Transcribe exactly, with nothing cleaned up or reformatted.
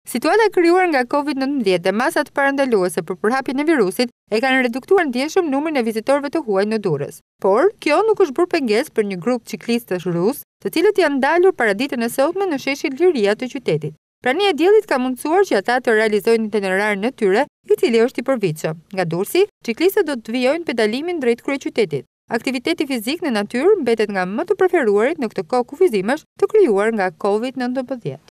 Situata e krijuar nga Covid nëntëmbëdhjetë dhe masat parandaluese për përhapjen e virusit e kanë reduktuar ndjeshëm numrin e vizitorëve të huaj në Durres. Por, kjo nuk është bërë pengesë për një grup ciklistësh rusë, të cilët janë ndalur paraditën e sotme në sheshin Liria të qytetit. Prania e diellit ka mundësuar që ata të realizojnë itinerarin e tyre, i cili është i përvitshëm. Nga Durrësi, ciklistët do të vijojnë pedalimin drejt kryeqytetit. Aktiviteti fizik në natyrë mbetet nga më të preferuarit në këtë kohë kufizimesh të krijuar nga Covid nëntëmbëdhjetë.